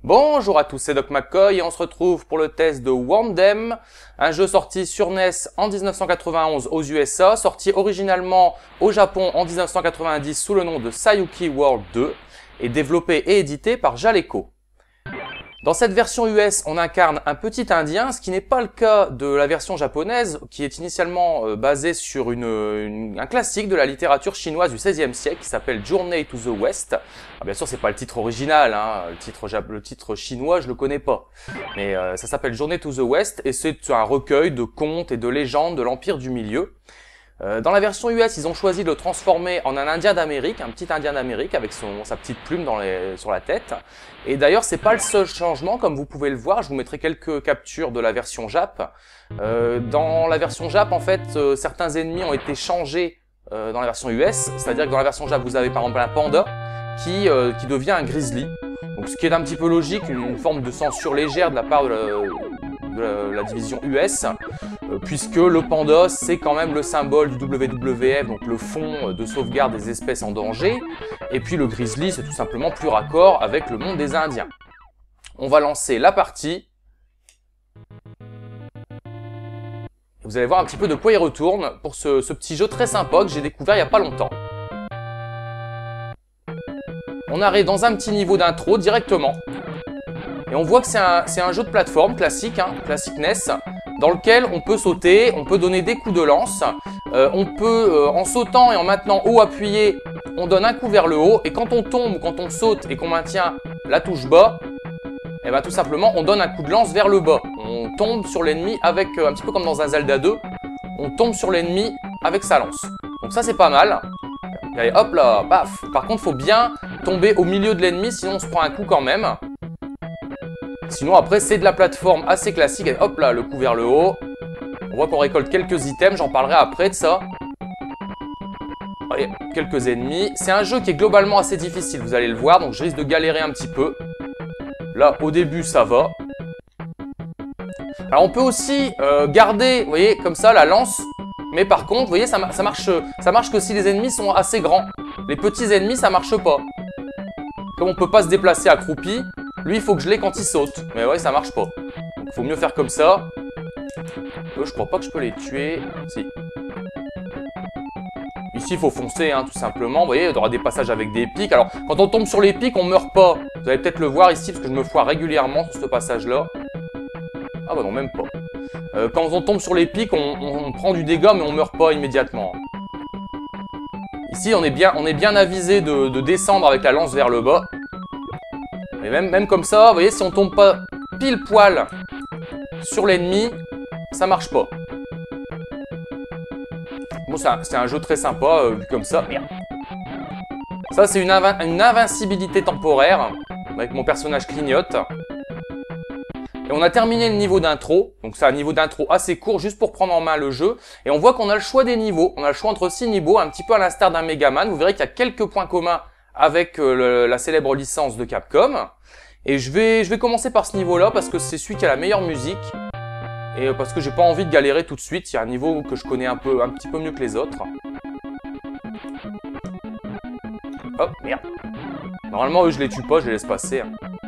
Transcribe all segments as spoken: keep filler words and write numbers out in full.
Bonjour à tous, c'est Doc McCoy et on se retrouve pour le test de Wormdem, un jeu sorti sur N E S en mille neuf cent quatre-vingt-onze aux U S A, sorti originalement au Japon en mille neuf cent quatre-vingt-dix sous le nom de Sayuki World deux et développé et édité par Jaleco. Dans cette version U S, on incarne un petit indien, ce qui n'est pas le cas de la version japonaise, qui est initialement euh, basée sur une, une, un classique de la littérature chinoise du seizième siècle, qui s'appelle Journey to the West. Alors, bien sûr, c'est pas le titre original, hein. le, titre, le titre chinois, je le connais pas. Mais euh, ça s'appelle Journey to the West, et c'est un recueil de contes et de légendes de l'Empire du Milieu. Euh, dans la version U S, ils ont choisi de le transformer en un Indien d'Amérique, un petit Indien d'Amérique avec son, sa petite plume dans les, sur la tête. Et d'ailleurs, c'est pas le seul changement, comme vous pouvez le voir. Je vous mettrai quelques captures de la version Jap. Euh, dans la version Jap, en fait, euh, certains ennemis ont été changés euh, dans la version U S. C'est-à-dire que dans la version Jap, vous avez par exemple un panda qui, euh, qui devient un grizzly. Donc, ce qui est un petit peu logique, une, une forme de censure légère de la part de la, de la, la division U S. Euh, puisque le panda, c'est quand même le symbole du W W F, donc le fonds de sauvegarde des espèces en danger. Et puis le grizzly, c'est tout simplement plus raccord avec le monde des Indiens. On va lancer la partie. Vous allez voir un petit peu de quoi il retourne pour ce, ce petit jeu très sympa que j'ai découvert il n'y a pas longtemps. On arrive dans un petit niveau d'intro directement. Et on voit que c'est un, c'est un jeu de plateforme classique, hein, classique N E S, dans lequel on peut sauter, on peut donner des coups de lance, euh, on peut, euh, en sautant et en maintenant haut appuyé, on donne un coup vers le haut, et quand on tombe, quand on saute et qu'on maintient la touche bas, et ben tout simplement on donne un coup de lance vers le bas. On tombe sur l'ennemi avec, euh, un petit peu comme dans un Zelda deux, on tombe sur l'ennemi avec sa lance. Donc ça c'est pas mal. Et allez, hop là, paf. Par contre, faut bien tomber au milieu de l'ennemi, sinon on se prend un coup quand même. Sinon après c'est de la plateforme assez classique, et hop là, le coup vers le haut. On voit qu'on récolte quelques items, j'en parlerai après de ça. Allez, quelques ennemis. C'est un jeu qui est globalement assez difficile, vous allez le voir, donc je risque de galérer un petit peu. Là, au début, ça va. Alors on peut aussi euh, garder, vous voyez, comme ça, la lance. Mais par contre, vous voyez, ça, ça, marche, ça marche que si les ennemis sont assez grands. Les petits ennemis, ça marche pas. Comme on peut pas se déplacer accroupi, lui, il faut que je l'ai quand il saute. Mais ouais, ça marche pas. Donc, il faut mieux faire comme ça. Eux, je crois pas que je peux les tuer. Si. Ici, il faut foncer, hein, tout simplement. Vous voyez, il y aura des passages avec des pics. Alors, quand on tombe sur les pics, on meurt pas. Vous allez peut-être le voir ici, parce que je me foire régulièrement sur ce passage-là. Ah bah non, même pas. Euh, quand on tombe sur les pics, on, on, on prend du dégât, mais on meurt pas immédiatement. Ici, on est bien, on est bien avisé de, de descendre avec la lance vers le bas. Et même, même comme ça, vous voyez, si on tombe pas pile poil sur l'ennemi, ça marche pas. Bon, c'est un, un jeu très sympa, euh, vu comme ça. Merde. Ça, c'est une, inv une invincibilité temporaire, avec mon personnage clignote. Et on a terminé le niveau d'intro, donc c'est un niveau d'intro assez court, juste pour prendre en main le jeu. Et on voit qu'on a le choix des niveaux, on a le choix entre six niveaux, un petit peu à l'instar d'un Megaman. Vous verrez qu'il y a quelques points communs avec euh, le, la célèbre licence de Capcom. Et je vais, je vais commencer par ce niveau-là, parce que c'est celui qui a la meilleure musique. Et parce que j'ai pas envie de galérer tout de suite, il y a un niveau que je connais un peu, un petit peu mieux que les autres. Hop, merde. Normalement, eux, je les tue pas, je les laisse passer.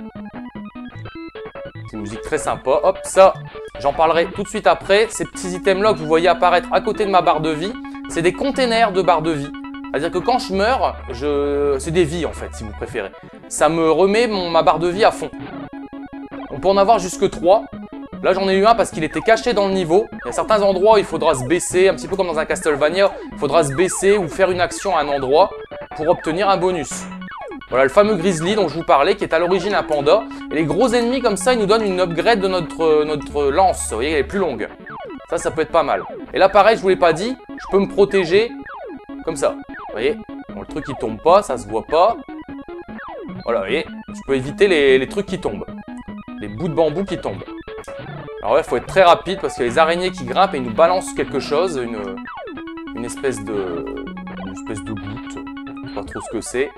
C'est une musique très sympa. Hop, ça, j'en parlerai tout de suite après. Ces petits items-là que vous voyez apparaître à côté de ma barre de vie, c'est des containers de barre de vie. C'est-à-dire que quand je meurs, je... c'est des vies en fait, si vous préférez. Ça me remet mon, ma barre de vie à fond. On peut en avoir jusque trois. Là, j'en ai eu un parce qu'il était caché dans le niveau. Il y a certains endroits où il faudra se baisser, un petit peu comme dans un Castlevania. Il faudra se baisser ou faire une action à un endroit pour obtenir un bonus. Voilà, le fameux grizzly dont je vous parlais, qui est à l'origine un panda. Et les gros ennemis comme ça, ils nous donnent une upgrade de notre, notre lance. Vous voyez, elle est plus longue. Ça, ça peut être pas mal. Et là, pareil, je vous l'ai pas dit, je peux me protéger comme ça. Vous voyez, bon, le truc qui tombe pas, ça se voit pas. Voilà, vous voyez, je peux éviter les, les trucs qui tombent. Les bouts de bambou qui tombent. Alors ouais, il faut être très rapide parce qu'il y a les araignées qui grimpent et ils nous balancent quelque chose, une, une espèce de une espèce de goutte, je sais pas trop ce que c'est.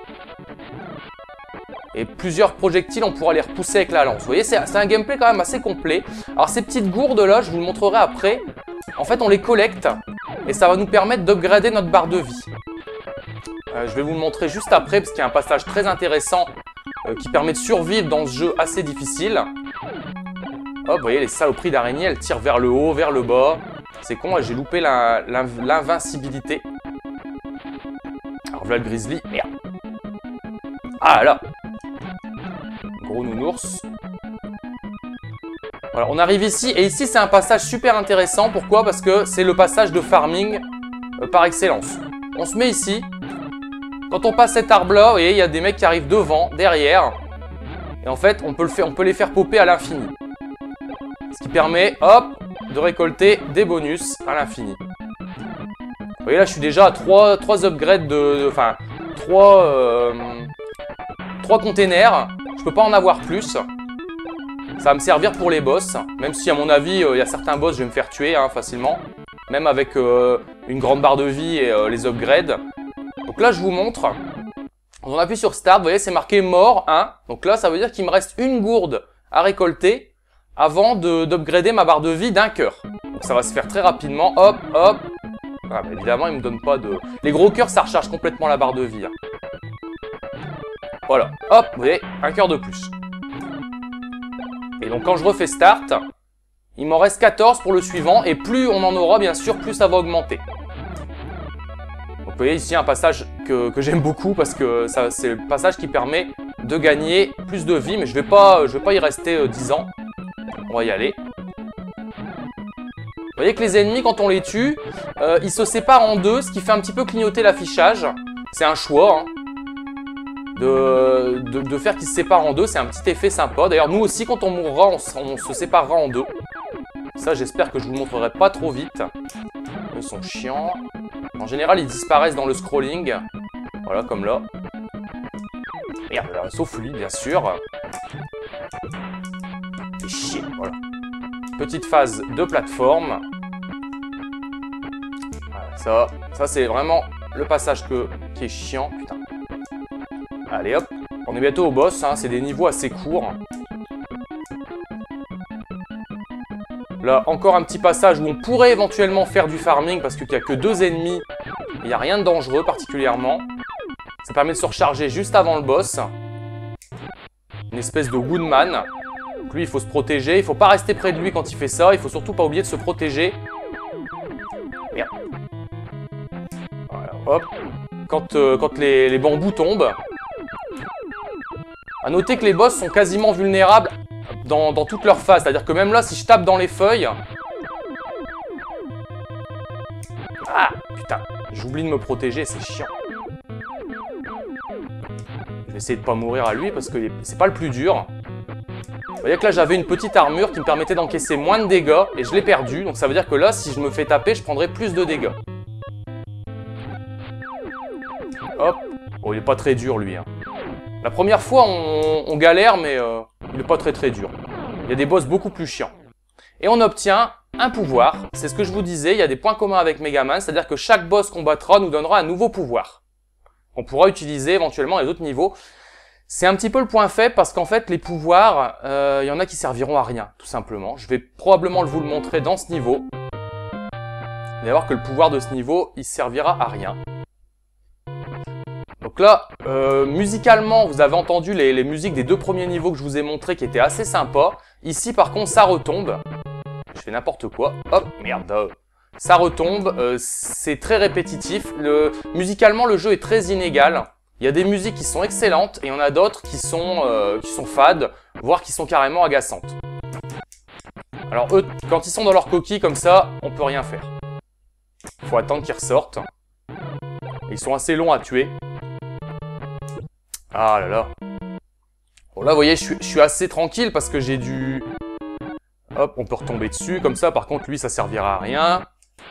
Et plusieurs projectiles, on pourra les repousser avec la lance. Vous voyez, c'est un gameplay quand même assez complet. Alors ces petites gourdes là, je vous le montrerai après. En fait, on les collecte et ça va nous permettre d'upgrader notre barre de vie. Euh, je vais vous le montrer juste après parce qu'il y a un passage très intéressant euh, qui permet de survivre dans ce jeu assez difficile. Hop, vous voyez, les saloperies d'araignées, elles tirent vers le haut, vers le bas. C'est con, j'ai loupé l'invincibilité. Alors voilà le grizzly, merde. Ah là. Gros nounours. Voilà, on arrive ici, et ici c'est un passage super intéressant. Pourquoi? Parce que c'est le passage de farming euh, par excellence. On se met ici. Quand on passe cet arbre là, vous voyez, il y a des mecs qui arrivent devant, derrière. Et en fait, on peut, le faire, on peut les faire popper à l'infini. Ce qui permet, hop, de récolter des bonus à l'infini. Vous voyez là, je suis déjà à trois, trois upgrades de... Enfin, trois, euh, trois containers. Je peux pas en avoir plus. Ça va me servir pour les boss. Même si, à mon avis, il euh, y a certains boss, je vais me faire tuer hein, facilement. Même avec euh, une grande barre de vie et euh, les upgrades. Donc là, je vous montre. On appuie sur Start. Vous voyez, c'est marqué mort un. Donc là, ça veut dire qu'il me reste une gourde à récolter avant d'upgrader ma barre de vie d'un cœur. Donc ça va se faire très rapidement. Hop, hop. Ah, bah, évidemment, il me donne pas de... Les gros cœurs, ça recharge complètement la barre de vie. Hein. Voilà. Hop, vous voyez, un cœur de plus. Et donc, quand je refais Start, il m'en reste quatorze pour le suivant. Et plus on en aura, bien sûr, plus ça va augmenter. Donc, vous voyez ici un passage que, que j'aime beaucoup parce que c'est le passage qui permet de gagner plus de vie. Mais je ne vais, pas, je vais pas y rester euh, dix ans. On va y aller. Vous voyez que les ennemis, quand on les tue, euh, ils se séparent en deux, ce qui fait un petit peu clignoter l'affichage. C'est un choix hein, de, de, de faire qu'ils se séparent en deux. C'est un petit effet sympa. D'ailleurs, nous aussi, quand on mourra, on, on se séparera en deux. Ça, j'espère que je vous le montrerai pas trop vite. Ils sont chiants. En général, ils disparaissent dans le scrolling. Voilà, comme là. Merde, sauf lui, bien sûr. Et chier, voilà. Petite phase de plateforme. Voilà, ça, ça c'est vraiment le passage que, qui est chiant. Putain. Allez hop, on est bientôt au boss, hein, c'est des niveaux assez courts. Là, encore un petit passage où on pourrait éventuellement faire du farming parce qu'il n'y a que deux ennemis. Il n'y a rien de dangereux particulièrement. Ça permet de se recharger juste avant le boss. Une espèce de Woodman. Donc lui, il faut se protéger. Il ne faut pas rester près de lui quand il fait ça. Il faut surtout pas oublier de se protéger. Merde. Voilà, hop. Quand, euh, quand les, les bambous tombent. À noter que les boss sont quasiment vulnérables dans, dans toute leur phase. C'est-à-dire que même là, si je tape dans les feuilles... Ah, putain. J'oublie de me protéger, c'est chiant. Je vais essayer de pas mourir à lui parce que c'est pas le plus dur. Vous voyez que là, j'avais une petite armure qui me permettait d'encaisser moins de dégâts et je l'ai perdu. Donc ça veut dire que là, si je me fais taper, je prendrai plus de dégâts. Hop. Oh, il est pas très dur, lui. Hein. La première fois, on, on galère, mais euh, il est pas très très dur. Il y a des boss beaucoup plus chiants. Et on obtient un pouvoir. C'est ce que je vous disais, il y a des points communs avec Megaman. C'est-à-dire que chaque boss qu'on battra nous donnera un nouveau pouvoir. On pourra utiliser éventuellement à d'autres niveaux. C'est un petit peu le point faible parce qu'en fait, les pouvoirs, euh, il y en a qui serviront à rien, tout simplement. Je vais probablement vous le montrer dans ce niveau. Vous allez voir que le pouvoir de ce niveau, il servira à rien. Donc là, euh, musicalement, vous avez entendu les, les musiques des deux premiers niveaux que je vous ai montrés qui étaient assez sympas. Ici, par contre, ça retombe. Je fais n'importe quoi. Hop, merde. Ça retombe, euh, c'est très répétitif. Le... Musicalement, le jeu est très inégal. Il y a des musiques qui sont excellentes et il y en a d'autres qui sont, euh, qui sont fades, voire qui sont carrément agaçantes. Alors eux, quand ils sont dans leur coquille comme ça, on peut rien faire. Il faut attendre qu'ils ressortent. Ils sont assez longs à tuer. Ah là là. Bon là, vous voyez, je suis, je suis assez tranquille parce que j'ai du... Hop, on peut retomber dessus comme ça. Par contre, lui, ça servira à rien.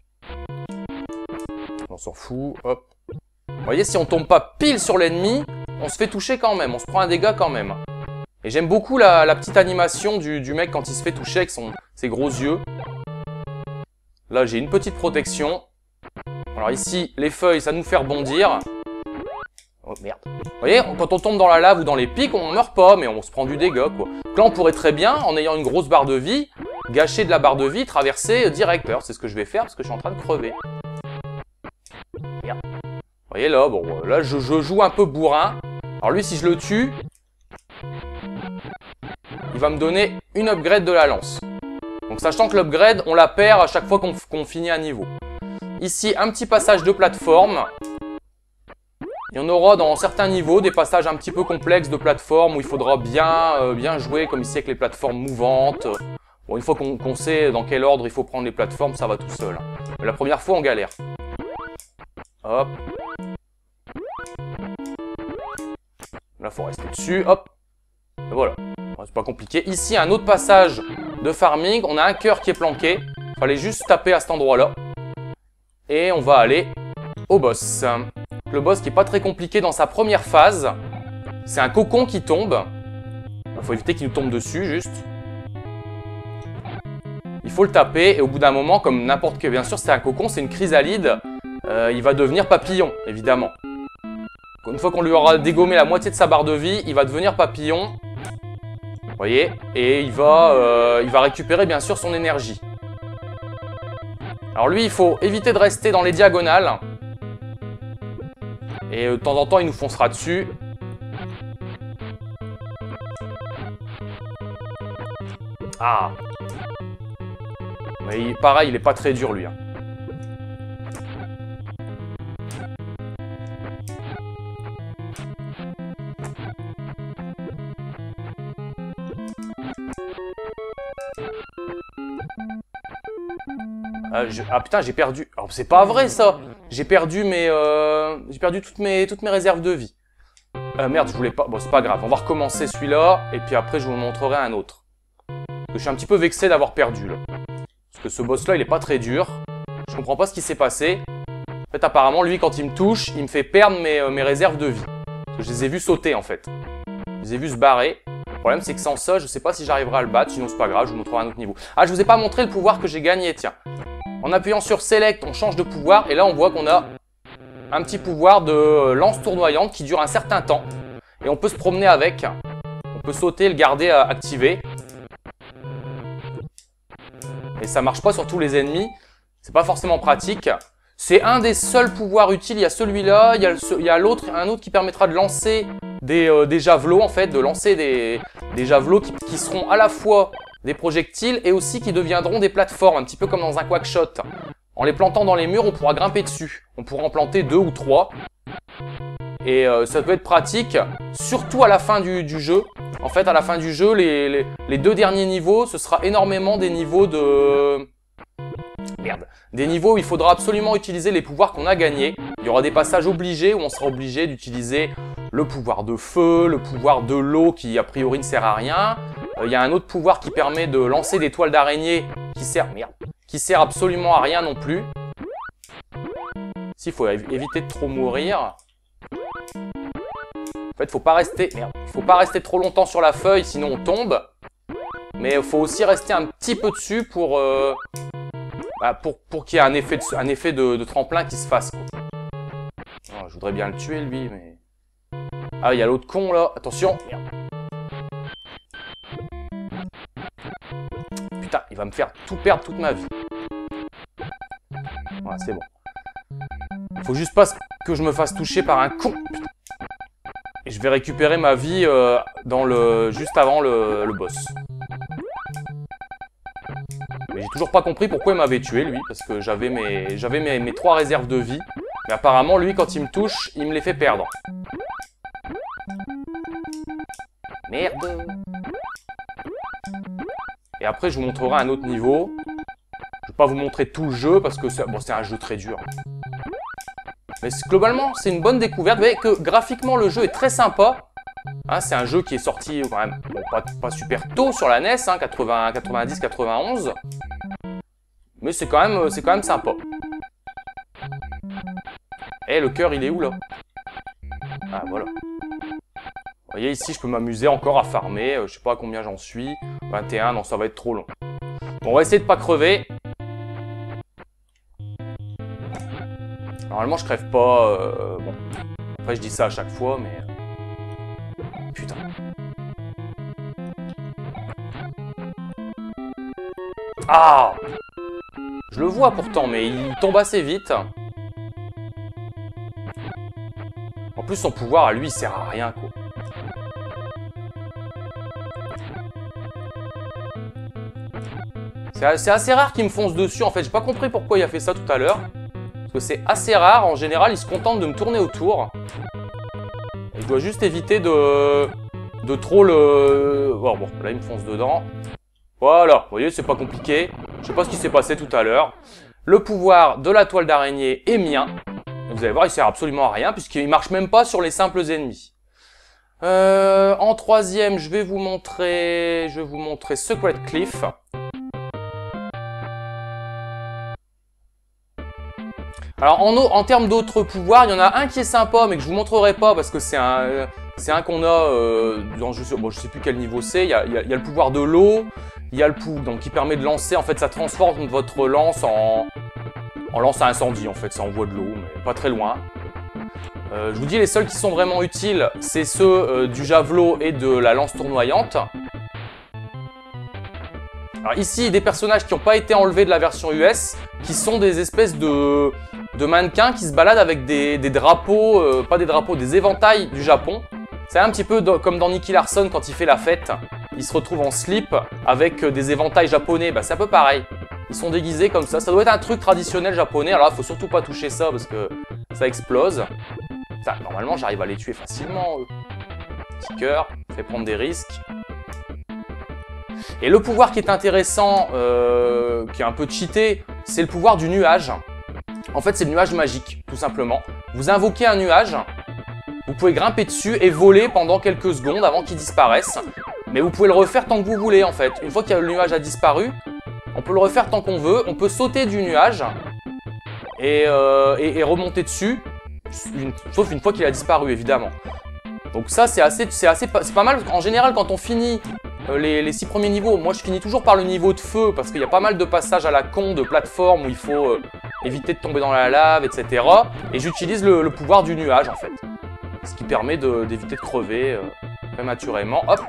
On s'en fout. Hop. Vous voyez, si on tombe pas pile sur l'ennemi, on se fait toucher quand même, on se prend un dégât quand même. Et j'aime beaucoup la, la petite animation du, du mec quand il se fait toucher avec son, ses gros yeux. Là, j'ai une petite protection. Alors ici, les feuilles, ça nous fait rebondir. Oh merde. Vous voyez, quand on tombe dans la lave ou dans les pics, on meurt pas, mais on se prend du dégât, quoi. Donc là, on pourrait très bien, en ayant une grosse barre de vie, gâcher de la barre de vie, traverser direct. Alors, c'est ce que je vais faire parce que je suis en train de crever. Merde. Vous voyez là, bon, là je, je joue un peu bourrin. Alors lui, si je le tue, il va me donner une upgrade de la lance. Donc sachant que l'upgrade, on la perd à chaque fois qu'on qu'on finit un niveau. Ici, un petit passage de plateforme. Il y en aura dans certains niveaux des passages un petit peu complexes de plateforme où il faudra bien, euh, bien jouer, comme ici avec les plateformes mouvantes. Bon, une fois qu'on qu'on sait dans quel ordre il faut prendre les plateformes, ça va tout seul. Mais la première fois, on galère. Hop. Là, il faut rester dessus. Hop. Et voilà. C'est pas compliqué. Ici, un autre passage de farming. On a un cœur qui est planqué. Il fallait juste taper à cet endroit-là. Et on va aller au boss. Le boss qui est pas très compliqué dans sa première phase. C'est un cocon qui tombe. Il faut éviter qu'il nous tombe dessus, juste. Il faut le taper. Et au bout d'un moment, comme n'importe quel... Bien sûr, c'est un cocon, c'est une chrysalide. Euh, il va devenir papillon, évidemment. Une fois qu'on lui aura dégommé la moitié de sa barre de vie, il va devenir papillon. Vous voyez? Et il va, euh, il va récupérer, bien sûr, son énergie. Alors lui, il faut éviter de rester dans les diagonales. Et de temps en temps, il nous foncera dessus. Ah! Mais il, pareil, il est pas très dur, lui. Hein. Ah, je... ah putain, j'ai perdu. Alors c'est pas vrai ça. J'ai perdu mes, euh... j'ai perdu toutes mes, toutes mes réserves de vie. Euh, merde, je voulais pas. Bon, c'est pas grave. On va recommencer celui-là et puis après je vous montrerai un autre. Je suis un petit peu vexé d'avoir perdu là. Parce que ce boss-là, il est pas très dur. Je comprends pas ce qui s'est passé. En fait, apparemment, lui, quand il me touche, il me fait perdre mes, euh, mes réserves de vie. Parce que je les ai vus sauter en fait. Je les ai vus se barrer. Le problème, c'est que sans ça, je sais pas si j'arriverai à le battre. Sinon, c'est pas grave, je vous montrerai un autre niveau. Ah, je vous ai pas montré le pouvoir que j'ai gagné, tiens. En appuyant sur Select, on change de pouvoir. Et là, on voit qu'on a un petit pouvoir de lance tournoyante qui dure un certain temps. Et on peut se promener avec. On peut sauter, le garder activé. Et ça marche pas sur tous les ennemis. C'est pas forcément pratique. C'est un des seuls pouvoirs utiles. Il y a celui-là. Il y a, il y a l'autre, un autre qui permettra de lancer des, euh, des javelots, en fait. De lancer des, des javelots qui, qui seront à la fois des projectiles et aussi qui deviendront des plateformes. Un petit peu comme dans un quackshot. En les plantant dans les murs, on pourra grimper dessus. On pourra en planter deux ou trois. Et euh, ça peut être pratique, surtout à la fin du, du jeu. En fait, à la fin du jeu, les, les, les deux derniers niveaux, ce sera énormément des niveaux de... Merde. Des niveaux où il faudra absolument utiliser les pouvoirs qu'on a gagnés. Il y aura des passages obligés où on sera obligé d'utiliser le pouvoir de feu, le pouvoir de l'eau qui a priori ne sert à rien. Euh, il y a un autre pouvoir qui permet de lancer des toiles d'araignée qui sert... Merde. Qui sert absolument à rien non plus. S'il faut éviter de trop mourir. En fait, faut pas rester, merde, faut pas rester trop longtemps sur la feuille, sinon on tombe. Mais il faut aussi rester un petit peu dessus pour, euh, bah, pour, pour qu'il y ait un effet, de, un effet de, de tremplin qui se fasse. Quoi. Oh, je voudrais bien le tuer lui, mais... Ah, il y a l'autre con là, attention. Merde. Putain, il va me faire tout perdre toute ma vie. Voilà, c'est bon. Faut juste pas que je me fasse toucher par un con. Putain. Et je vais récupérer ma vie euh, dans le, juste avant le, le boss. Mais j'ai toujours pas compris pourquoi il m'avait tué, lui. Parce que j'avais mes, j'avais mes, mes trois réserves de vie. Mais apparemment, lui, quand il me touche, il me les fait perdre. Merde. Et après, je vous montrerai un autre niveau. Je vais pas vous montrer tout le jeu parce que c'est bon, c'est un jeu très dur. Mais globalement, c'est une bonne découverte. Vous voyez que graphiquement, le jeu est très sympa. Hein, c'est un jeu qui est sorti quand même bon, pas, pas super tôt sur la N E S, hein, quatre-vingts, quatre-vingt-dix, quatre-vingt-onze. Mais c'est quand même, c'est quand même sympa. Eh, le cœur, il est où là? Ah, voilà. Vous voyez, ici, je peux m'amuser encore à farmer. Euh, je sais pas à combien j'en suis. vingt et un, non, ça va être trop long. Bon, on va essayer de pas crever. Normalement, je crève pas. Euh, bon. Après, je dis ça à chaque fois, mais... Putain. Ah! Je le vois pourtant, mais il tombe assez vite. En plus, son pouvoir, à lui, il sert à rien, quoi. C'est assez rare qu'il me fonce dessus, en fait. J'ai pas compris pourquoi il a fait ça tout à l'heure. Parce que c'est assez rare. En général, il se contente de me tourner autour. Et je dois juste éviter de, de trop le... Oh, bon, là, il me fonce dedans. Voilà, vous voyez, c'est pas compliqué. Je sais pas ce qui s'est passé tout à l'heure. Le pouvoir de la toile d'araignée est mien. Vous allez voir, il sert absolument à rien, puisqu'il marche même pas sur les simples ennemis. Euh, en troisième, je vais vous montrer... Je vais vous montrer Secret Cliff. Alors, en, en termes d'autres pouvoirs, il y en a un qui est sympa, mais que je vous montrerai pas, parce que c'est un... C'est un qu'on a euh, dans je sais, bon, je sais plus quel niveau c'est. Il y a, il y a, il y a le pouvoir de l'eau, il y a le pouvoir donc qui permet de lancer. En fait, ça transforme votre lance en, en lance à incendie. En fait, ça envoie de l'eau, mais pas très loin. Euh, je vous dis, les seuls qui sont vraiment utiles, c'est ceux euh, du javelot et de la lance tournoyante. Alors ici, des personnages qui n'ont pas été enlevés de la version U S, qui sont des espèces de, de mannequins qui se baladent avec des, des drapeaux, euh, pas des drapeaux, des éventails du Japon. C'est un petit peu de, comme dans Nicky Larson quand il fait la fête. Il se retrouve en slip avec des éventails japonais. Bah, c'est un peu pareil. Ils sont déguisés comme ça. Ça doit être un truc traditionnel japonais. Alors là, faut surtout pas toucher ça parce que ça explose. Ça, normalement, j'arrive à les tuer facilement. Eux. Petit cœur, fait prendre des risques. Et le pouvoir qui est intéressant, euh, qui est un peu cheaté, c'est le pouvoir du nuage. En fait, c'est le nuage magique, tout simplement. Vous invoquez un nuage. Vous pouvez grimper dessus et voler pendant quelques secondes avant qu'il disparaisse. Mais vous pouvez le refaire tant que vous voulez, en fait. Une fois que le nuage a disparu, on peut le refaire tant qu'on veut. On peut sauter du nuage et, euh, et, et remonter dessus. Une, sauf une fois qu'il a disparu, évidemment. Donc ça, c'est assez, c'est assez, c'est pas mal. En général, quand on finit euh, les, les six premiers niveaux, moi, je finis toujours par le niveau de feu parce qu'il y a pas mal de passages à la con, de plateforme où il faut euh, éviter de tomber dans la lave, et cetera. Et j'utilise le, le pouvoir du nuage, en fait. Ce qui permet d'éviter de, de crever euh, prématurément. Hop.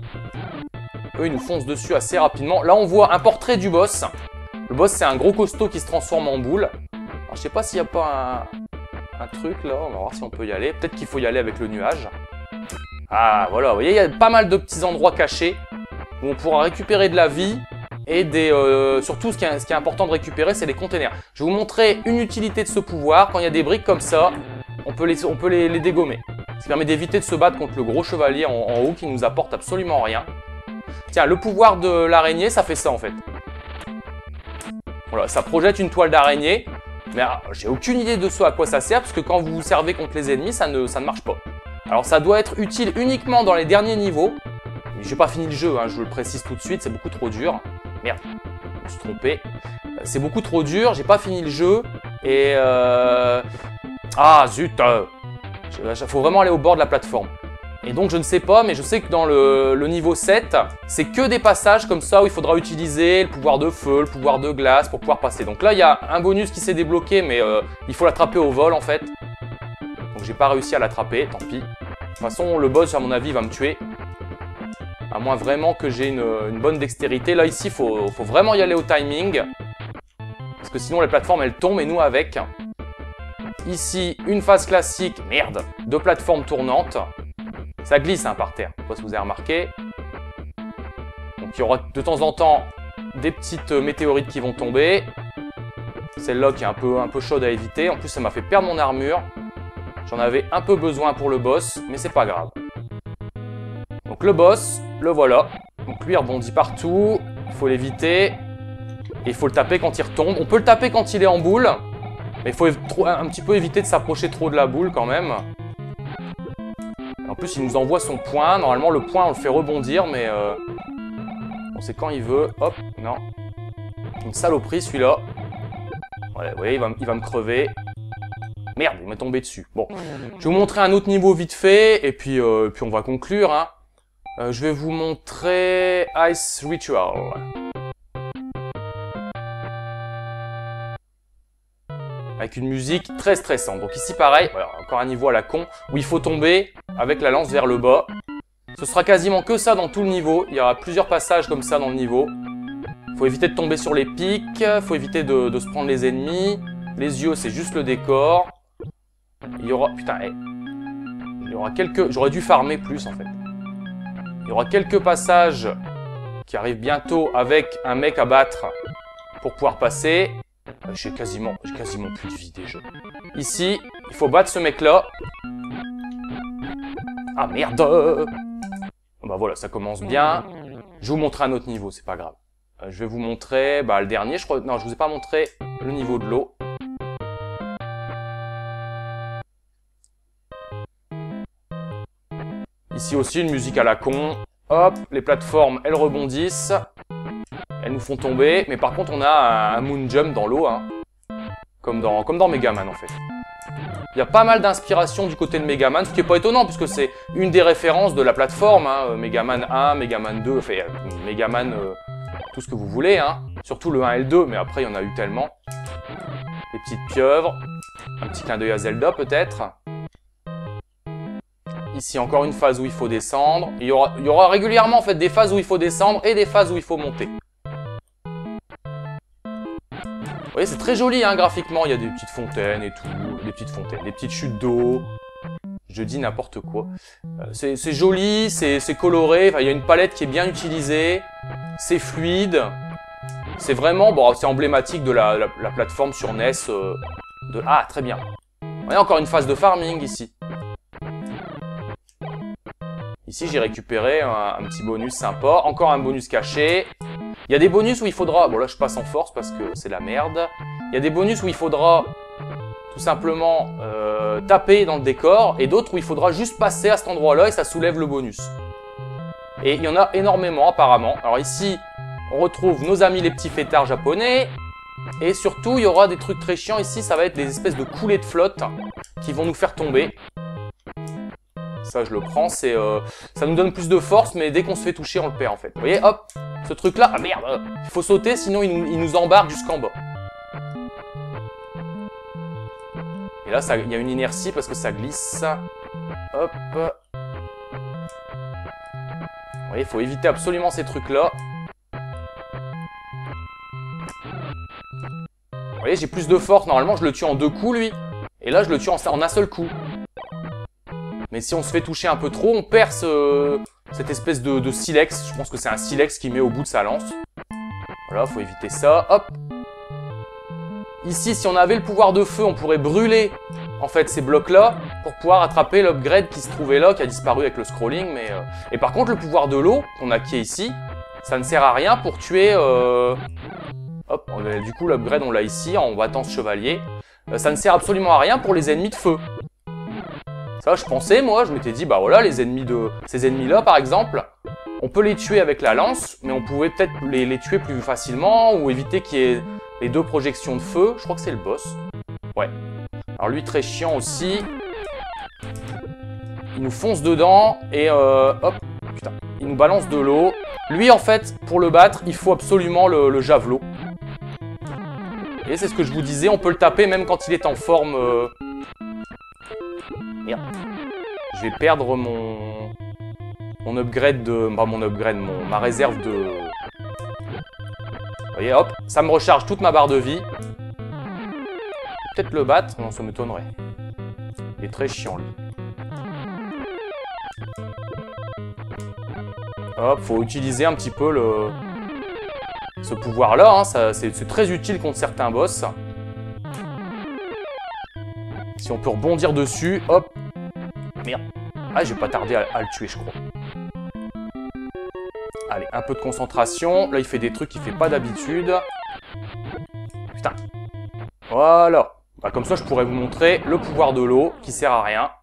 Eux, ils nous foncent dessus assez rapidement. Là, on voit un portrait du boss. Le boss, c'est un gros costaud qui se transforme en boule. Alors, je sais pas s'il n'y a pas un, un truc là. On va voir si on peut y aller. Peut-être qu'il faut y aller avec le nuage. Ah, voilà. Vous voyez, il y a pas mal de petits endroits cachés où on pourra récupérer de la vie. Et des, euh, surtout, ce qui, est, ce qui est important de récupérer, c'est les containers. Je vais vous montrer une utilité de ce pouvoir. Quand il y a des briques comme ça, on peut les, on peut les, les dégommer. Ça permet d'éviter de se battre contre le gros chevalier en, en haut qui nous apporte absolument rien. Tiens, le pouvoir de l'araignée, ça fait ça en fait. Voilà, ça projette une toile d'araignée. Mais j'ai aucune idée de ce à quoi ça sert, parce que quand vous vous servez contre les ennemis, ça ne, ça ne marche pas. Alors ça doit être utile uniquement dans les derniers niveaux. J'ai pas fini le jeu, hein, je vous le précise tout de suite, c'est beaucoup trop dur. Merde, je me suis trompé. C'est beaucoup trop dur, j'ai pas fini le jeu. Et euh... Ah zut, il faut vraiment aller au bord de la plateforme. Et donc je ne sais pas, mais je sais que dans le, le niveau sept, c'est que des passages comme ça où il faudra utiliser le pouvoir de feu, le pouvoir de glace pour pouvoir passer. Donc là, il y a un bonus qui s'est débloqué, mais euh, il faut l'attraper au vol en fait. Donc j'ai pas réussi à l'attraper, tant pis. De toute façon, le boss, à mon avis, va me tuer. À moins vraiment que j'ai une, une bonne dextérité. Là, ici, il faut, faut vraiment y aller au timing. Parce que sinon, les plateformes, elles tombent et nous avec. Ici, une phase classique, merde, de plateforme tournante. Ça glisse hein, par terre, je ne sais pas si vous avez remarqué. Donc il y aura de temps en temps des petites météorites qui vont tomber. Celle-là qui est un peu, un peu chaude à éviter. En plus, ça m'a fait perdre mon armure. J'en avais un peu besoin pour le boss, mais c'est pas grave. Donc le boss, le voilà. Donc lui, il rebondit partout. Il faut l'éviter. Et il faut le taper quand il retombe. On peut le taper quand il est en boule. Mais il faut un petit peu éviter de s'approcher trop de la boule quand même. En plus, il nous envoie son point. Normalement, le point, on le fait rebondir, mais euh, on sait quand il veut. Hop, non. Une saloperie, celui-là. Ouais, vous voyez, il va, il va me crever. Merde, il m'est tombé dessus. Bon, je vais vous montrer un autre niveau vite fait, et puis, euh, puis on va conclure. Hein. Euh, je vais vous montrer Ice Ritual. Avec une musique très stressante. Donc ici, pareil, voilà, encore un niveau à la con, où il faut tomber avec la lance vers le bas. Ce sera quasiment que ça dans tout le niveau. Il y aura plusieurs passages comme ça dans le niveau. Il faut éviter de tomber sur les pics, il faut éviter de, de se prendre les ennemis. Les yeux, c'est juste le décor. Il y aura... Putain, hey. Il y aura quelques... J'aurais dû farmer plus, en fait. Il y aura quelques passages qui arrive bientôt avec un mec à battre pour pouvoir passer. Euh, j'ai quasiment, j'ai quasiment plus de vie déjà. Ici, il faut battre ce mec-là. Ah merde! Bah voilà, ça commence bien. Je vais vous montrer un autre niveau, c'est pas grave. Euh, je vais vous montrer bah, le dernier, je crois. Non, je vous ai pas montré le niveau de l'eau. Ici aussi, une musique à la con. Hop, les plateformes, elles rebondissent. Elles nous font tomber. Mais par contre, on a un, un moon jump dans l'eau. Hein. Comme dans, comme dans Megaman, en fait. Il y a pas mal d'inspiration du côté de Megaman, ce qui n'est pas étonnant, puisque c'est une des références de la plateforme. Hein. Megaman un, Megaman deux, enfin, Megaman, euh, tout ce que vous voulez. Hein. Surtout le un et le deux, mais après, il y en a eu tellement. Les petites pieuvres. Un petit clin d'œil à Zelda, peut-être. Ici, encore une phase où il faut descendre. Il y aura, il y aura régulièrement en fait, des phases où il faut descendre et des phases où il faut monter. Vous voyez, c'est très joli hein, graphiquement. Il y a des petites fontaines et tout. Des petites fontaines, des petites chutes d'eau. Je dis n'importe quoi. Euh, c'est joli, c'est coloré. Enfin, il y a une palette qui est bien utilisée. C'est fluide. C'est vraiment, bon, c'est emblématique de la, la, la plateforme sur N E S. Euh, de... Ah, très bien. Vous voyez, encore une phase de farming ici. Ici, j'ai récupéré un, un petit bonus sympa. Encore un bonus caché. Il y a des bonus où il faudra... Bon, là, je passe en force parce que c'est la merde. Il y a des bonus où il faudra tout simplement euh, taper dans le décor. Et d'autres où il faudra juste passer à cet endroit-là et ça soulève le bonus. Et il y en a énormément, apparemment. Alors ici, on retrouve nos amis les petits fêtards japonais. Et surtout, il y aura des trucs très chiants. Ici, ça va être des espèces de coulées de flotte qui vont nous faire tomber. Ça, je le prends, c'est, euh, ça nous donne plus de force, mais dès qu'on se fait toucher, on le perd en fait. Vous voyez, hop, ce truc-là, ah merde, il faut sauter, sinon il nous, il nous embarque jusqu'en bas. Et là, ça, il y a une inertie parce que ça glisse. Hop. Vous voyez, il faut éviter absolument ces trucs-là. Vous voyez, j'ai plus de force. Normalement, je le tue en deux coups, lui. Et là, je le tue en, en un seul coup. Mais si on se fait toucher un peu trop, on perd ce, cette espèce de, de silex. Je pense que c'est un silex qui met au bout de sa lance. Voilà, faut éviter ça. Hop. Ici, si on avait le pouvoir de feu, on pourrait brûler en fait ces blocs-là pour pouvoir attraper l'upgrade qui se trouvait là, qui a disparu avec le scrolling. Mais euh... Et par contre, le pouvoir de l'eau qu'on acquiert ici, ça ne sert à rien pour tuer... Euh... Hop, du coup, l'upgrade, on l'a ici, en battant ce chevalier. Euh, ça ne sert absolument à rien pour les ennemis de feu. Ça, je pensais, moi, je m'étais dit, bah voilà, les ennemis de ces ennemis-là, par exemple, on peut les tuer avec la lance, mais on pouvait peut-être les, les tuer plus facilement ou éviter qu'il y ait les deux projections de feu. Je crois que c'est le boss. Ouais. Alors lui, très chiant aussi. Il nous fonce dedans et euh, hop, putain, il nous balance de l'eau. Lui, en fait, pour le battre, il faut absolument le, le javelot. Et c'est ce que je vous disais, on peut le taper même quand il est en forme... Euh... Merde. Je vais perdre mon... Mon upgrade de... Bah, mon upgrade, mon... ma réserve de... Vous voyez, hop, ça me recharge toute ma barre de vie. Peut-être le battre, non, ça m'étonnerait. Il est très chiant, lui. Hop, faut utiliser un petit peu le... ce pouvoir-là, hein, c'est très utile contre certains boss. Si on peut rebondir dessus, hop. Merde. Ah, j'ai pas tardé à, à le tuer, je crois. Allez, un peu de concentration. Là, il fait des trucs qu'il fait pas d'habitude. Putain. Voilà. Bah, comme ça, je pourrais vous montrer le pouvoir de l'eau qui sert à rien.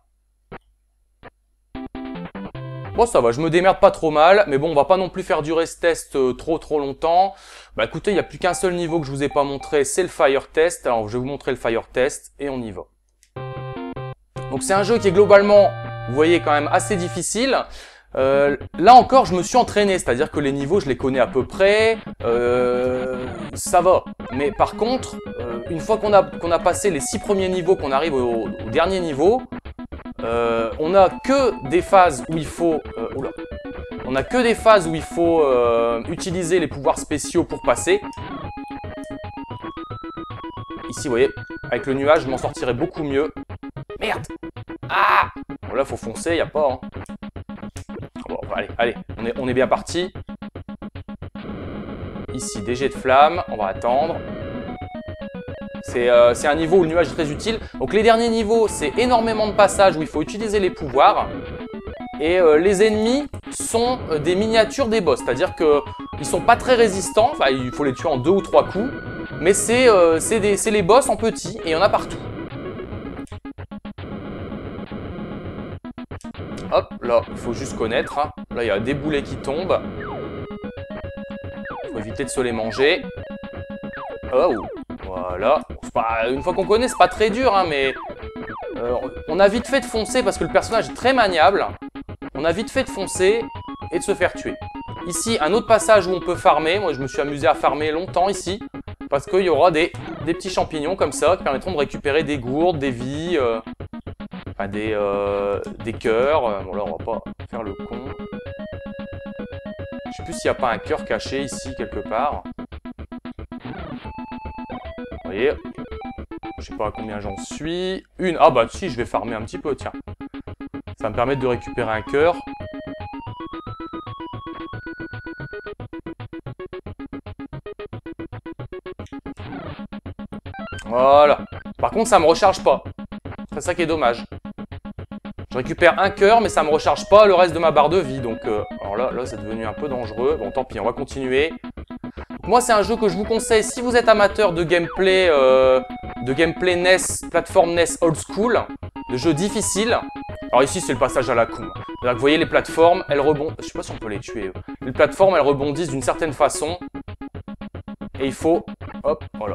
Bon, ça va, je me démerde pas trop mal. Mais bon, on va pas non plus faire durer ce test euh, trop trop longtemps. Bah écoutez, il n'y a plus qu'un seul niveau que je vous ai pas montré, c'est le Fire Test. Alors, je vais vous montrer le Fire Test et on y va. Donc c'est un jeu qui est globalement, vous voyez, quand même assez difficile. Euh, là encore, je me suis entraîné, c'est-à-dire que les niveaux, je les connais à peu près. Euh, ça va. Mais par contre, euh, une fois qu'on a, qu'on a passé les six premiers niveaux, qu'on arrive au, au dernier niveau, euh, on a que des phases où il faut... Euh, oula, on a que des phases où il faut euh, utiliser les pouvoirs spéciaux pour passer. Ici, vous voyez, avec le nuage, je m'en sortirais beaucoup mieux. Merde! Ah! Bon, là, faut foncer, y a pas, hein. Bon, allez, allez, on est, on est bien parti. ici des jets de flammes, on va attendre. C'est euh, un niveau où le nuage est très utile. Donc les derniers niveaux, c'est énormément de passages où il faut utiliser les pouvoirs. Et euh, les ennemis sont euh, des miniatures des boss, c'est-à-dire qu'ils sont pas très résistants, enfin il faut les tuer en deux ou trois coups, mais c'est euh, les boss en petit, et il y en a partout. Hop, là, il faut juste connaître, hein. Là il y a des boulets qui tombent. Il faut éviter de se les manger. Oh, voilà. Pas, une fois qu'on connaît, c'est pas très dur, hein, mais euh, on a vite fait de foncer parce que le personnage est très maniable. On a vite fait de foncer et de se faire tuer. Ici, un autre passage où on peut farmer. Moi, je me suis amusé à farmer longtemps ici. Parce qu'il y aura des, des petits champignons comme ça qui permettront de récupérer des gourdes, des vies, euh, enfin des, euh, des cœurs. Bon, là, on va pas faire le con. Je sais plus s'il n'y a pas un cœur caché ici quelque part. Vous voyez, je sais pas à combien j'en suis. Une. Ah bah si, je vais farmer un petit peu, tiens. Ça va me permettre de récupérer un cœur. Voilà. Par contre, ça me recharge pas. C'est ça qui est dommage. Je récupère un cœur, mais ça me recharge pas le reste de ma barre de vie. Donc, euh, alors là, là c'est devenu un peu dangereux. Bon, tant pis, on va continuer. Moi, c'est un jeu que je vous conseille si vous êtes amateur de gameplay, euh, de gameplay N E S, plateforme N E S old school, de jeux difficiles. Alors ici, c'est le passage à la con. Vous voyez, les plateformes, elles rebondissent. Je sais pas si on peut les tuer. Les plateformes, elles rebondissent d'une certaine façon. Et il faut... Hop, voilà.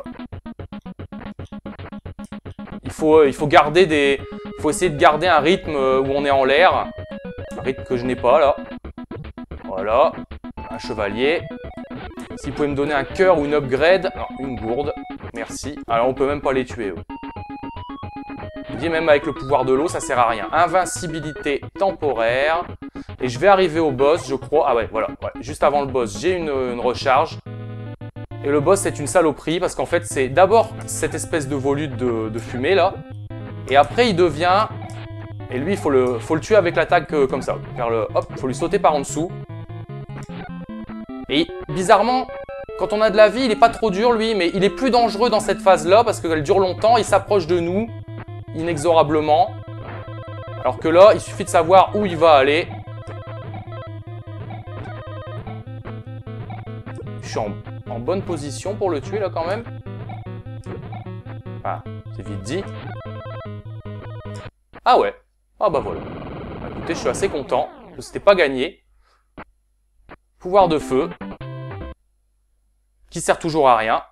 Il faut, euh, il faut garder des... Il faut essayer de garder un rythme où on est en l'air. Un rythme que je n'ai pas, là. Voilà. Un chevalier. Si vous pouvez me donner un cœur ou une upgrade. Non, une gourde. Merci. Alors, on peut même pas les tuer, eux. Je dis même avec le pouvoir de l'eau, ça sert à rien. Invincibilité temporaire. Et je vais arriver au boss, je crois. Ah ouais, voilà. Ouais. Juste avant le boss, j'ai une, une recharge. Et le boss, c'est une saloperie parce qu'en fait, c'est d'abord cette espèce de volute de, de fumée, là. Et après, il devient... Et lui, il faut le, faut le tuer avec l'attaque euh, comme ça. Faire le... Hop, il faut lui sauter par en dessous. Et bizarrement, quand on a de la vie, il n'est pas trop dur, lui. Mais il est plus dangereux dans cette phase-là parce qu'elle dure longtemps. Il s'approche de nous. Inexorablement. Alors que là, il suffit de savoir où il va aller. Je suis en, en bonne position pour le tuer là quand même. Ah, c'est vite dit. Ah ouais. Ah bah voilà. Écoutez, je suis assez content. C'était pas gagné. Pouvoir de feu. Qui sert toujours à rien.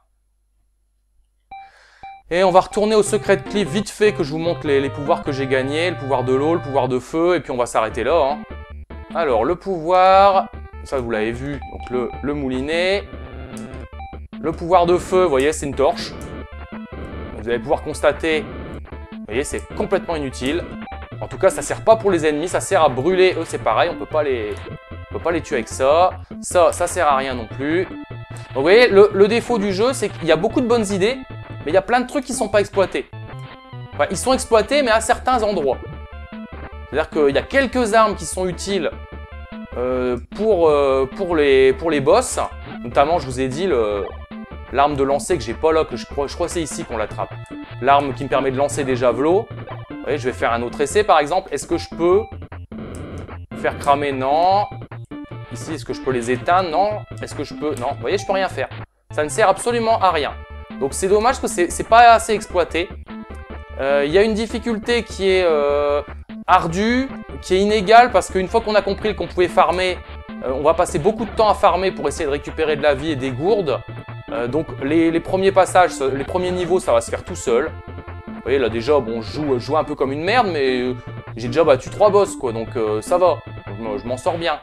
Et on va retourner au Secret Cliff vite fait que je vous montre les, les pouvoirs que j'ai gagnés. Le pouvoir de l'eau, le pouvoir de feu, et puis on va s'arrêter là. Hein. Alors, le pouvoir, ça vous l'avez vu, donc le, le moulinet. Le pouvoir de feu, vous voyez, c'est une torche. Vous allez pouvoir constater, vous voyez, c'est complètement inutile. En tout cas, ça sert pas pour les ennemis, ça sert à brûler. Eux, c'est pareil, on peut pas les, on peut pas les tuer avec ça. Ça, ça sert à rien non plus. Donc, vous voyez, le, le défaut du jeu, c'est qu'il y a beaucoup de bonnes idées. Mais il y a plein de trucs qui ne sont pas exploités. Enfin, ils sont exploités, mais à certains endroits. C'est-à-dire qu'il y a quelques armes qui sont utiles euh, pour, euh, pour, les, pour les boss. Notamment, je vous ai dit, l'arme de lancer que j'ai pas là, que je crois, je crois que c'est ici qu'on l'attrape. L'arme qui me permet de lancer des javelots. Vous voyez, je vais faire un autre essai, par exemple. Est-ce que je peux faire cramer? Non. Ici, est-ce que je peux les éteindre? Non. Est-ce que je peux... Non. Vous voyez, je peux rien faire. Ça ne sert absolument à rien. Donc c'est dommage que c'est pas assez exploité. Il euh, y a une difficulté qui est euh, ardue, qui est inégale, parce qu'une fois qu'on a compris qu'on pouvait farmer, euh, on va passer beaucoup de temps à farmer pour essayer de récupérer de la vie et des gourdes. Euh, donc les, les premiers passages, les premiers niveaux, ça va se faire tout seul. Vous voyez là déjà, bon, je joue, je joue un peu comme une merde, mais euh, j'ai déjà battu trois boss, quoi, donc euh, ça va. Je, je m'en sors bien.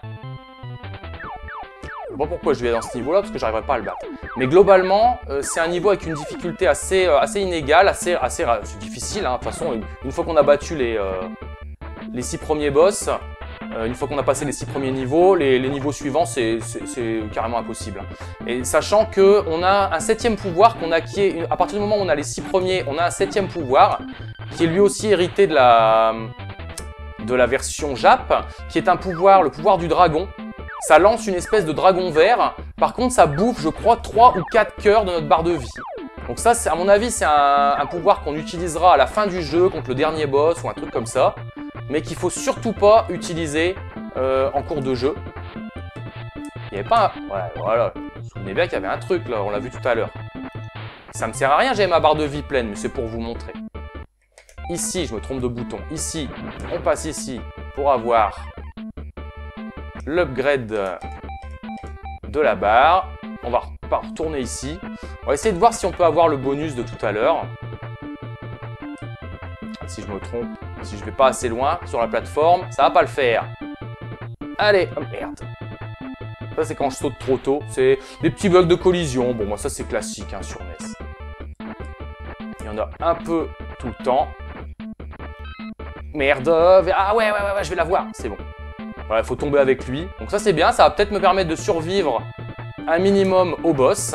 Je sais pas pourquoi je vais dans ce niveau-là, parce que j'arriverai pas à le battre. Mais globalement, euh, c'est un niveau avec une difficulté assez, euh, assez inégale, assez, assez c'est difficile. Hein. De toute façon, une, une fois qu'on a battu les, euh, les six premiers boss, euh, une fois qu'on a passé les six premiers niveaux, les, les niveaux suivants, c'est carrément impossible. Et sachant qu'on a un septième pouvoir qu'on acquiert, à partir du moment où on a les six premiers, on a un septième pouvoir qui est lui aussi hérité de la, de la version Jap, qui est un pouvoir, le pouvoir du dragon. Ça lance une espèce de dragon vert Par contre, ça bouffe, je crois, trois ou quatre cœurs de notre barre de vie. Donc ça, à mon avis, c'est un, un pouvoir qu'on utilisera à la fin du jeu contre le dernier boss ou un truc comme ça. Mais qu'il faut surtout pas utiliser euh, en cours de jeu. Il n'y avait pas un... Ouais, voilà. Vous vous souvenez bien qu'il y avait un truc, là, on l'a vu tout à l'heure. Ça me sert à rien, j'avais ma barre de vie pleine, mais c'est pour vous montrer. Ici, je me trompe de bouton. Ici, on passe ici pour avoir l'upgrade de la barre. On va retourner ici. On va essayer de voir si on peut avoir le bonus de tout à l'heure. Si je me trompe, si je vais pas assez loin sur la plateforme, ça va pas le faire. Allez, oh merde. Ça, c'est quand je saute trop tôt. C'est des petits bugs de collision. Bon, moi, ça, c'est classique hein, sur N E S. Il y en a un peu tout le temps. Merde. Ah ouais, ouais, ouais, ouais je vais l'avoir. C'est bon. Voilà, il faut tomber avec lui. Donc ça, c'est bien. Ça va peut-être me permettre de survivre un minimum au boss.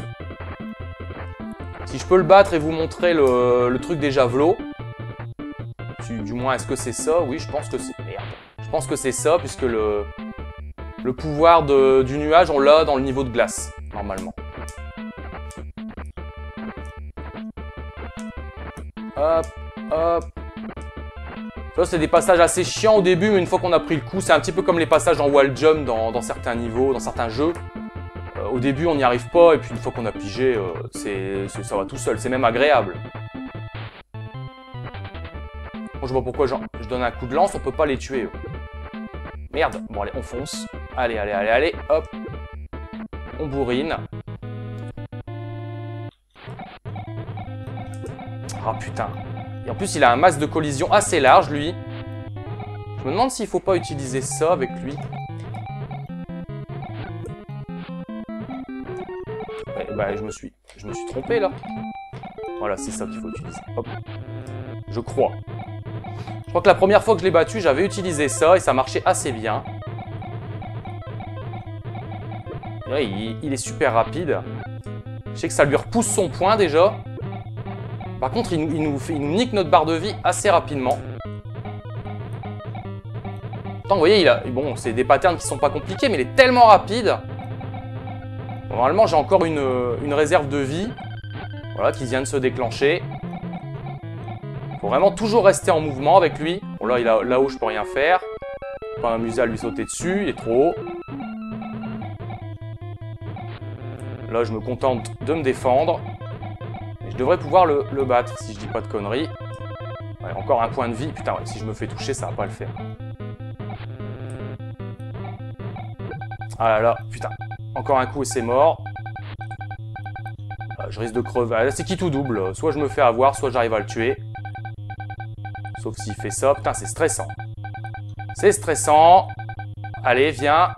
Si je peux le battre et vous montrer le, le truc des javelots. Du moins, est-ce que c'est ça? Oui, je pense que c'est... Merde. Je pense que c'est ça, puisque le... Le pouvoir de, du nuage, on l'a dans le niveau de glace, normalement. Hop, hop. Ça, c'est des passages assez chiants au début, mais une fois qu'on a pris le coup, c'est un petit peu comme les passages en wall jump dans, dans certains niveaux, dans certains jeux. Euh, au début, on n'y arrive pas, et puis une fois qu'on a pigé, euh, c'est, c'est, ça va tout seul. C'est même agréable. Bon, je vois pourquoi genre, je donne un coup de lance, on peut pas les tuer. Eux. Merde. Bon, allez, on fonce. Allez, allez, allez, allez, hop. On bourrine. Ah, putain. Et en plus, il a un masque de collision assez large, lui. Je me demande s'il faut pas utiliser ça avec lui. Ouais, bah, je me suis, je me suis trompé, là. Voilà, c'est ça qu'il faut utiliser. Hop. Je crois. Je crois que la première fois que je l'ai battu, j'avais utilisé ça et ça marchait assez bien. Ouais, il, il est super rapide. Je sais que ça lui repousse son point déjà. Par contre, il, il, nous, fait, il nous nique notre barre de vie assez rapidement. Pourtant, vous voyez, il a, bon, c'est des patterns qui sont pas compliqués, mais il est tellement rapide. Bon, normalement, j'ai encore une, une réserve de vie. Voilà, qui vient de se déclencher. Faut vraiment toujours rester en mouvement avec lui. Bon là, il a, là-haut, je peux rien faire. Je peux pas m'amuser à lui sauter dessus, il est trop haut. Là, je me contente de me défendre. Et je devrais pouvoir le, le battre, si je dis pas de conneries. Ouais, encore un point de vie. Putain, ouais, si je me fais toucher, ça va pas le faire. Ah là là, putain. Encore un coup et c'est mort. Ah, je risque de crever. Ah, c'est qui tout double. Soit je me fais avoir, soit j'arrive à le tuer. Sauf s'il fait ça. Putain, c'est stressant. C'est stressant. Allez, viens.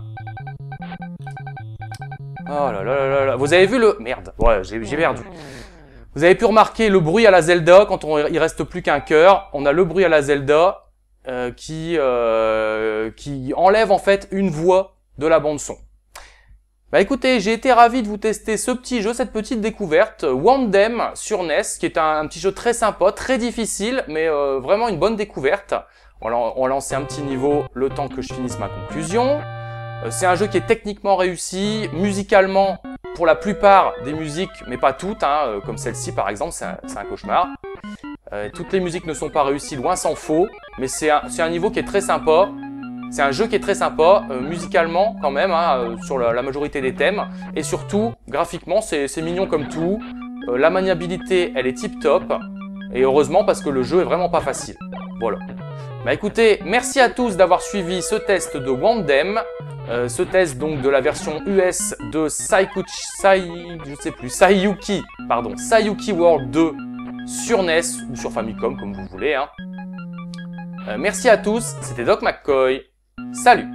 Oh là là là là. Vous avez vu le... Merde. Ouais, j'ai perdu. Vous avez pu remarquer le bruit à la Zelda quand on, il reste plus qu'un cœur. On a le bruit à la Zelda euh, qui, euh, qui enlève en fait une voix de la bande son. Bah écoutez, j'ai été ravi de vous tester ce petit jeu, cette petite découverte, Wandem sur N E S, qui est un, un petit jeu très sympa, très difficile, mais euh, vraiment une bonne découverte. On va, on va lancer un petit niveau le temps que je finisse ma conclusion. Euh, c'est un jeu qui est techniquement réussi, musicalement, pour la plupart des musiques, mais pas toutes, hein, euh, comme celle-ci par exemple, c'est un, un cauchemar. Euh, toutes les musiques ne sont pas réussies, loin s'en faut, mais c'est un, un niveau qui est très sympa. C'est un jeu qui est très sympa, euh, musicalement quand même, hein, euh, sur la, la majorité des thèmes. Et surtout, graphiquement, c'est mignon comme tout. Euh, la maniabilité, elle est tip top. Et heureusement, parce que le jeu est vraiment pas facile. Voilà. Bah écoutez, merci à tous d'avoir suivi ce test de Wandem. Euh, ce test donc de la version U S de Saikuchi, Sai, je sais plus, Saiyuki, pardon, Saiyuki World deux sur N E S ou sur Famicom, comme vous voulez. Hein. Euh, merci à tous, c'était Doc McCoy. Salut!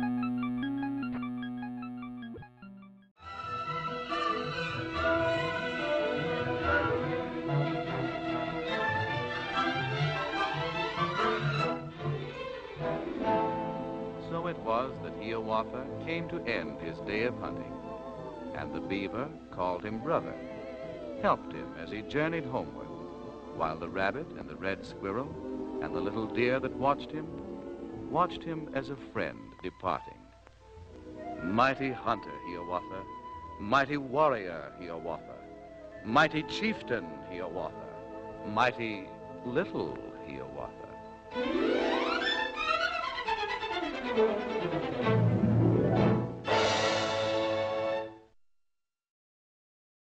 So it was that Hiawatha came to end his day of hunting, and the beaver called him brother, helped him as he journeyed homeward, while the rabbit and the red squirrel and the little deer that watched him watched him as a friend departing. Mighty hunter, Hiawatha, Mighty warrior Hiawatha, mighty chieftain Hiawatha, mighty little Hiawatha.